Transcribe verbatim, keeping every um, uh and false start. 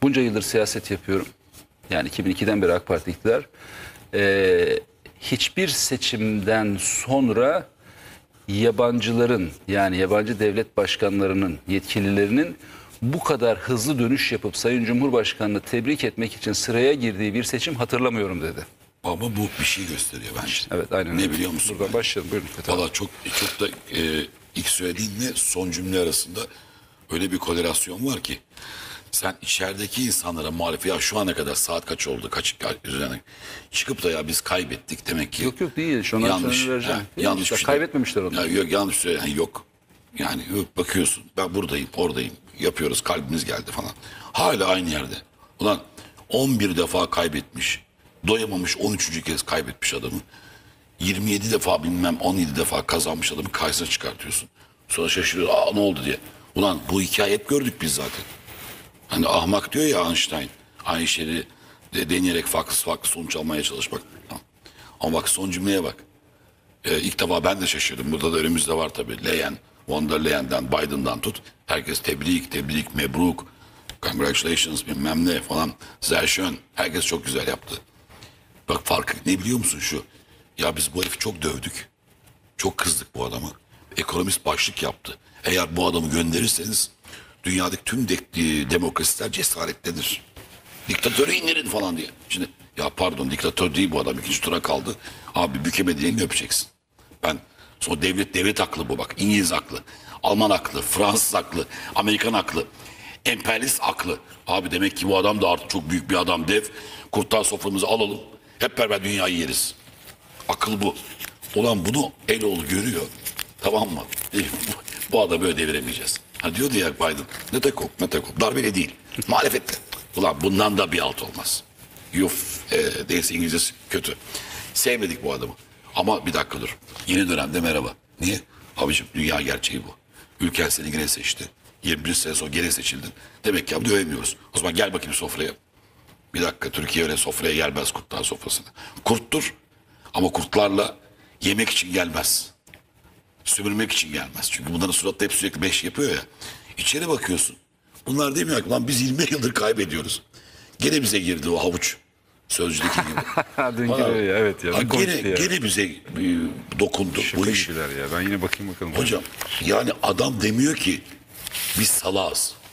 bunca yıldır siyaset yapıyorum. Yani iki bin ikiden beri AK Parti iktidar. Ee, hiçbir seçimden sonra yabancıların, yani yabancı devlet başkanlarının, yetkililerinin bu kadar hızlı dönüş yapıp Sayın Cumhurbaşkanı'nı tebrik etmek için sıraya girdiği bir seçim hatırlamıyorum dedi. Ama bu bir şey gösteriyor bence. Evet, aynen. Ne öyle. biliyor musun? Buradan başlayalım. Buyurun. Valla çok çok da e, ilk söylediğinle son cümle arasında öyle bir korelasyon var ki sen içerideki insanlara muhalif ya şu ana kadar saat kaç oldu kaç üzerine çıkıp da ya biz kaybettik demek ki. Yok yok değil. Şu an yanlış. vereceğim. He, yanlış işte, bir şey. kaybetmemişler onlar. Ya, yok yanlış söyle yani yok. Yani yok, bakıyorsun ben buradayım oradayım yapıyoruz kalbimiz geldi falan. Hala aynı yerde. Ulan on bir defa kaybetmiş. Doyamamış on üçüncü kez kaybetmiş adamı. yirmi yedi defa bilmem on yedi defa kazanmış adamı karşısına çıkartıyorsun. Sonra şaşırıyor. Aa ne oldu diye. Ulan bu hikaye hep gördük biz zaten. Hani ahmak diyor ya Einstein. Aynı şeyi de deneyerek farklı farklı sonuç almaya çalışmak. Ama bak son cümleye bak. Ee, ilk defa ben de şaşırdım. Burada da önümüzde var tabii. Leyen, von der Leyen'den, Biden'dan tut. Herkes tebrik, tebrik, mebruk, congratulations bilmem ne falan. Sehr schön. Herkes çok güzel yaptı. Bak farkı ne biliyor musun şu? Ya biz bu herifi çok dövdük. Çok kızdık bu adamı. Ekonomist başlık yaptı. Eğer bu adamı gönderirseniz dünyadaki tüm de, demokrasiler cesaretlenir. Diktatörü indirin falan diye. Şimdi ya pardon diktatör değil bu adam. İkinci tura kaldı. Abi bükemediğin elini öpeceksin. Ben sonra devlet devlet haklı bu bak. İngiliz haklı. Alman haklı. Fransız haklı. Amerikan haklı. Emperyalist haklı. Abi demek ki bu adam da artık çok büyük bir adam dev. Kurtlar soframızı alalım. Hep beraber dünyayı yeriz. Akıl bu. Ulan bunu Eloğlu görüyor. Tamam mı? E, bu, bu adamı böyle deviremeyeceğiz. Ha diyordu ya Biden. Ne tekop ne tekop. Darbeyle değil. Muhalefetle. Ulan bundan da bir alt olmaz. Yuf. E, değilse İngilizcesi kötü. Sevmedik bu adamı. Ama bir dakika dur. Yeni dönemde merhaba. Niye? Abiciğim dünya gerçeği bu. Ülken seni gene seçti. yirmi bir sene sonra gene seçildin. Demek ki abi dövemiyoruz. O zaman gel bakayım sofraya. Bir dakika Türkiye öyle sofraya gelmez kurtlar sofrasına. Kurttur. Ama kurtlarla yemek için gelmez. Sömürmek için gelmez. Çünkü bunların suratı hep sürekli beş yapıyor ya. İçeri bakıyorsun. Bunlar demiyor ki lan biz yirmi yıldır kaybediyoruz. Gene bize girdi o havuç. Sözcüdeki gibi. Dün Ha, gibi evet ya. ha, gene, ya. gene bize e, dokundu Şaka bu iş. gibiler ya. Ben yine bakayım bakalım. Hocam yani adam demiyor ki biz salağız.